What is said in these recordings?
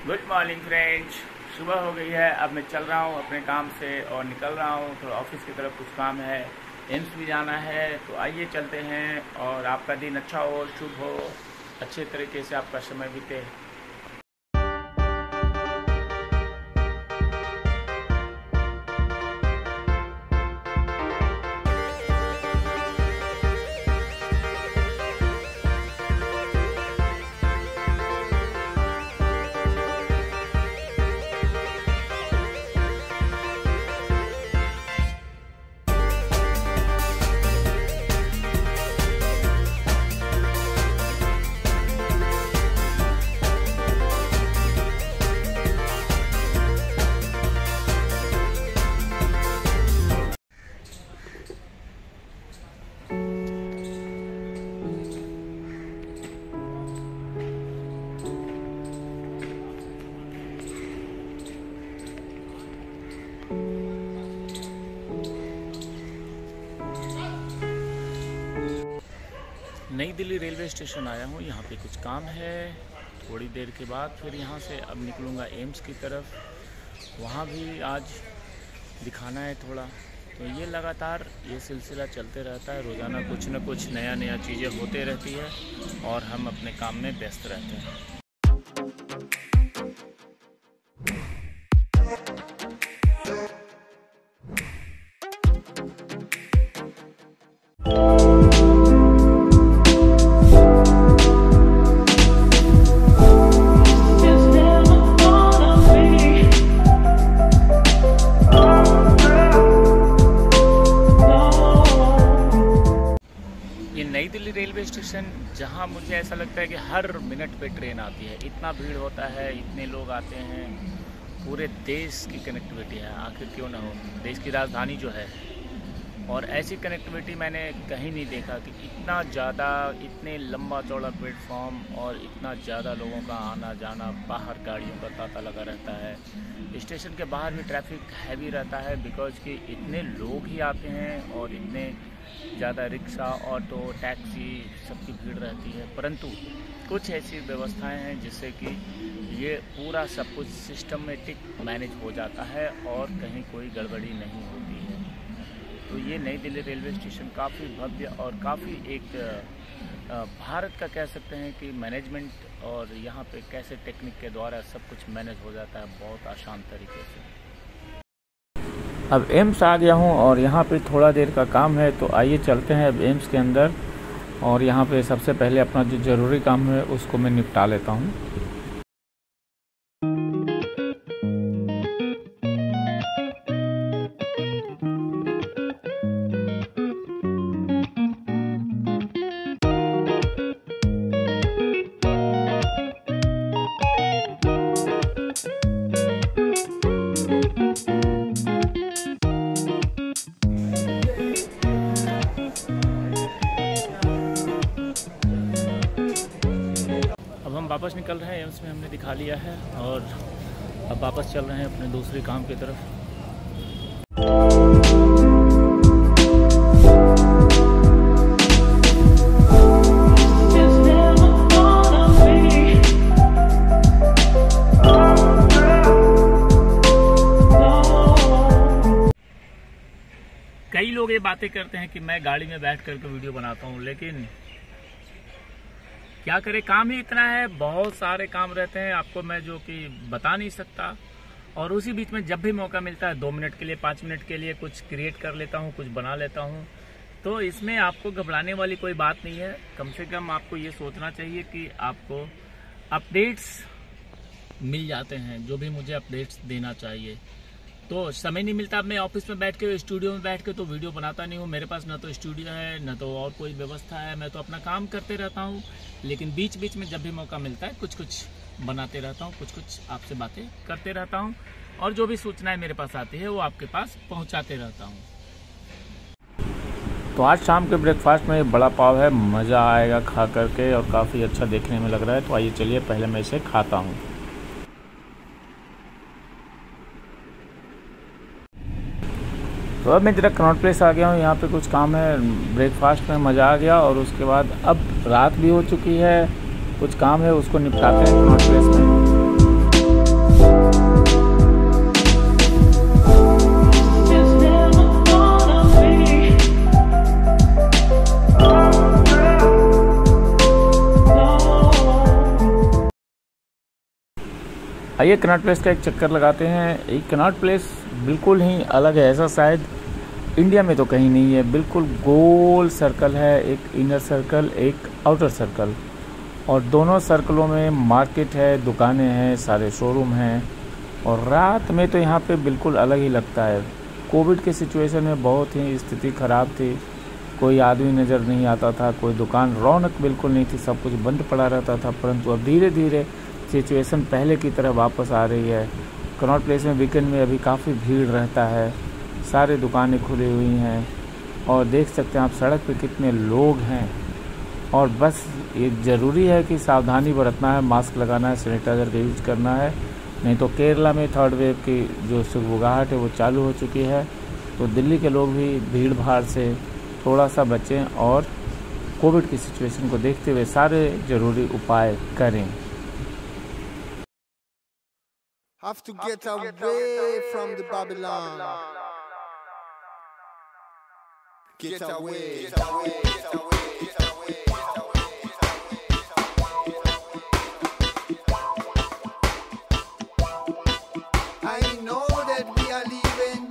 Good morning friends. सुबह हो गई है, अब मैं चल रहा हूँ अपने काम से और निकल रहा हूँ थोड़ा ऑफिस की तरफ। कुछ काम है, एम्स भी जाना है, तो आइए चलते हैं और आपका दिन अच्छा हो, शुभ हो, अच्छे तरीके से आपका समय बीते। नई दिल्ली रेलवे स्टेशन आया हूँ, यहाँ पे कुछ काम है। थोड़ी देर के बाद फिर यहाँ से अब निकलूँगा एम्स की तरफ। वहाँ भी आज दिखाना है थोड़ा, तो ये लगातार ये सिलसिला चलते रहता है। रोज़ाना कुछ न कुछ नया चीज़ें होते रहती है और हम अपने काम में व्यस्त रहते हैं। नई दिल्ली रेलवे स्टेशन, जहां मुझे ऐसा लगता है कि हर मिनट पे ट्रेन आती है। इतना भीड़ होता है, इतने लोग आते हैं, पूरे देश की कनेक्टिविटी है। आखिर क्यों ना हो, देश की राजधानी जो है, और ऐसी कनेक्टिविटी मैंने कहीं नहीं देखा कि इतना ज़्यादा, इतने लंबा चौड़ा प्लेटफॉर्म और इतना ज़्यादा लोगों का आना जाना। बाहर गाड़ियों का तांता लगा रहता है। स्टेशन के बाहर भी ट्रैफिक हैवी रहता है, बिकॉज कि इतने लोग ही आते हैं और इतने ज़्यादा रिक्शा, ऑटो, टैक्सी सबकी भीड़ रहती है। परंतु कुछ ऐसी व्यवस्थाएं हैं जिससे कि ये पूरा सब कुछ सिस्टमेटिक मैनेज हो जाता है और कहीं कोई गड़बड़ी नहीं होती है। तो ये नई दिल्ली रेलवे स्टेशन काफ़ी भव्य और काफ़ी एक भारत का कह सकते हैं कि मैनेजमेंट, और यहाँ पे कैसे टेक्निक के द्वारा सब कुछ मैनेज हो जाता है बहुत आसान तरीके से। अब एम्स आ गया हूँ और यहाँ पे थोड़ा देर का काम है, तो आइए चलते हैं अब एम्स के अंदर। और यहाँ पे सबसे पहले अपना जो ज़रूरी काम है उसको मैं निपटा लेता हूँ। वापस निकल रहे हैं, एम्स में हमने दिखा लिया है और अब वापस चल रहे हैं अपने दूसरे काम की तरफ। कई लोग ये बातें करते हैं कि मैं गाड़ी में बैठ करके वीडियो बनाता हूँ, लेकिन क्या करें, काम ही इतना है। बहुत सारे काम रहते हैं, आपको मैं जो कि बता नहीं सकता। और उसी बीच में जब भी मौका मिलता है 2 मिनट के लिए, 5 मिनट के लिए कुछ क्रिएट कर लेता हूँ, कुछ बना लेता हूँ। तो इसमें आपको घबराने वाली कोई बात नहीं है। कम से कम आपको ये सोचना चाहिए कि आपको अपडेट्स मिल जाते हैं, जो भी मुझे अपडेट्स देना चाहिए। तो समय नहीं मिलता, मैं ऑफिस में बैठ के, स्टूडियो में बैठ के तो वीडियो बनाता नहीं हूँ। मेरे पास ना तो स्टूडियो है, ना तो और कोई व्यवस्था है। मैं तो अपना काम करते रहता हूँ, लेकिन बीच बीच में जब भी मौका मिलता है कुछ बनाते रहता हूँ, कुछ आपसे बातें करते रहता हूँ, और जो भी सूचनाएं मेरे पास आती है वो आपके पास पहुँचाते रहता हूँ। तो आज शाम के ब्रेकफास्ट में बड़ा पाव है, मज़ा आएगा खा करके, और काफ़ी अच्छा देखने में लग रहा है। तो आइए चलिए पहले मैं इसे खाता हूँ। तो अब मैं जरा कनॉट प्लेस आ गया हूँ। यहाँ पे कुछ काम है, ब्रेकफास्ट में मज़ा आ गया, और उसके बाद अब रात भी हो चुकी है, कुछ काम है उसको निपटाते हैं कनॉट प्लेस में। आइए कनॉट प्लेस का एक चक्कर लगाते हैं। ये कनॉट प्लेस बिल्कुल ही अलग है, ऐसा शायद इंडिया में तो कहीं नहीं है। बिल्कुल गोल सर्कल है, एक इनर सर्कल एक आउटर सर्कल, और दोनों सर्कलों में मार्केट है, दुकानें हैं, सारे शोरूम हैं। और रात में तो यहाँ पे बिल्कुल अलग ही लगता है। कोविड के सिचुएशन में बहुत ही स्थिति ख़राब थी, कोई आदमी नज़र नहीं आता था, कोई दुकान रौनक बिल्कुल नहीं थी, सब कुछ बंद पड़ा रहता था। परंतु अब धीरे धीरे सिचुएशन पहले की तरह वापस आ रही है। कनॉट प्लेस में वीकेंड में अभी काफ़ी भीड़ रहता है, सारी दुकानें खुली हुई हैं, और देख सकते हैं आप सड़क पे कितने लोग हैं। और बस ये ज़रूरी है कि सावधानी बरतना है, मास्क लगाना है, सैनिटाइज़र का यूज करना है, नहीं तो केरला में थर्ड वेव की जो सुगबुगाहट है वो चालू हो चुकी है। तो दिल्ली के लोग भी भीड़ भाड़ से थोड़ा सा बचें और कोविड की सिचुएशन को देखते हुए सारे ज़रूरी उपाय करें। Have to get away from the Babylon. Get away. Get away. Get away. Get away. I know that we are leaving.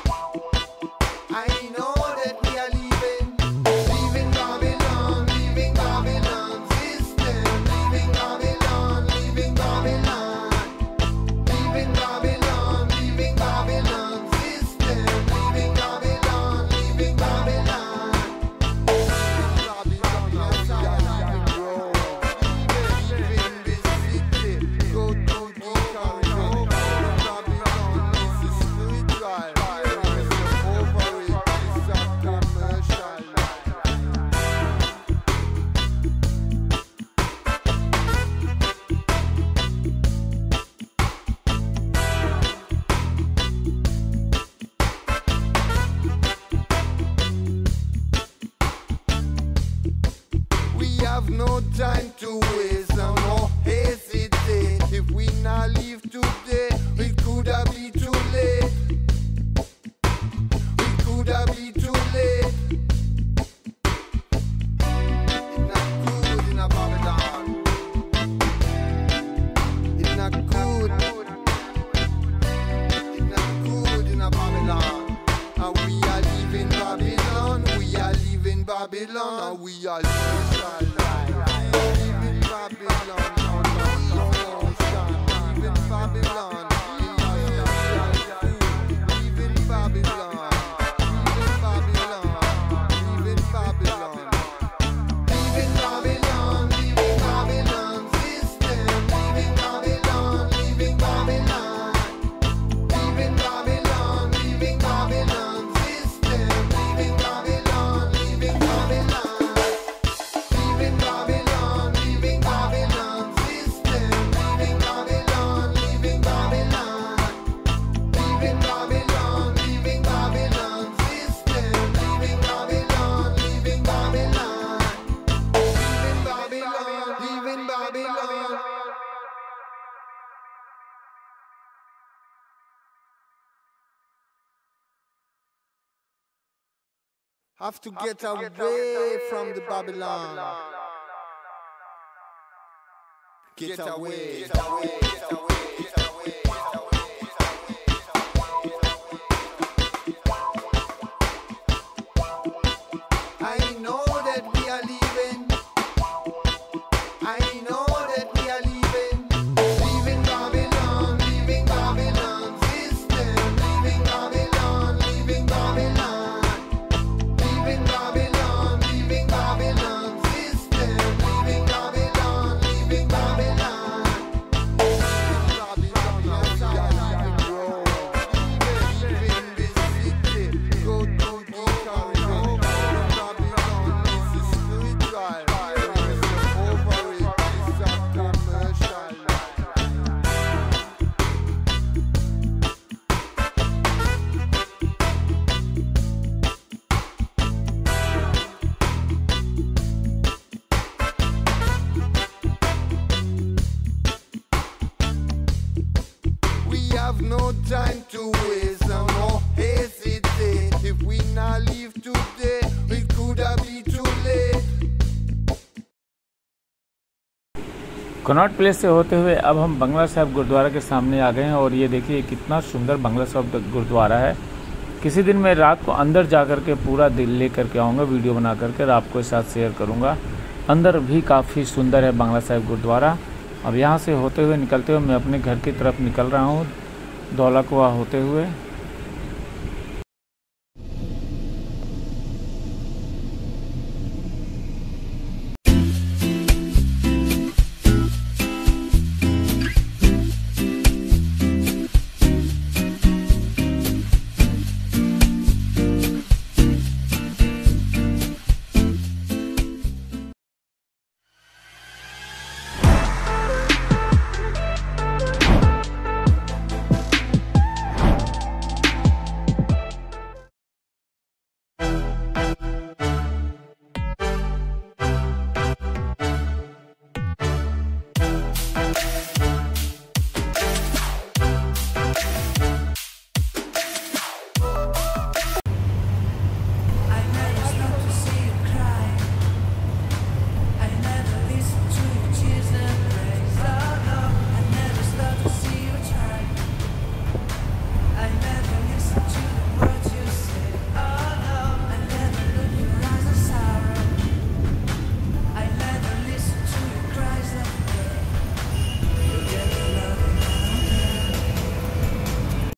I know that we are leaving. Leaving Babylon, leaving Babylon system. Leaving Babylon, leaving Babylon. Leaving Babylon, leaving Babylon system. Leaving Babylon, leaving Babylon. Leaving this city, go to the corridor. Babylon is spiritual. Over it is a commercial. We have no time to waste and no hesitate. If we not leave today, it could have been too late. It could have been too late. It's not good in a Babylon. It's not good. It's not good in a Babylon. And we are leaving Babylon. We are leaving Babylon. And we are leaving Babylon. Leaving Babylon. Leaving Babylon. Leaving Babylon. Leaving Babylon. Leaving Babylon. Leaving Babylon system. Leaving Babylon. Leaving Babylon. Leaving Babylon. Leaving Babylon system. Leaving Babylon. Leaving Babylon. Leaving Babylon. Leaving Babylon system. Leaving Babylon. Leaving Babylon. Leaving Babylon. Leaving Babylon system. Leaving Babylon. Leaving Babylon. Leaving Babylon. Leaving Babylon. Have to get away from the Babylon. Get away. Get away. Get away. Get away. I know that we are leaving. I know that we are leaving. Leaving Babylon, leaving Babylon system. Leaving Babylon, leaving Babylon. Leaving Babylon, leaving Babylon system. Leaving Babylon, leaving Babylon. Leaving this city, go to the corridor. Babylon is spiritual. Over it is a commercial. We have no time to waste and no hesitate. If we not leave today, it could have been too late. Connaught Place से होते हुए अब हम बंगला साहिब गुरुद्वारा के सामने आ गए हैं और ये देखिए कितना सुंदर बंगला साहिब गुरुद्वारा है। किसी दिन मैं रात को अंदर जा कर के पूरा दिल ले करके आऊँगा, वीडियो बना करके आपको साथ शेयर करूँगा। अंदर भी काफ़ी सुंदर है बंगला साहिब गुरुद्वारा। अब यहाँ से होते हुए निकलते हुए मैं अपने घर की तरफ निकल रहा हूँ, दौला कुआं होते हुए।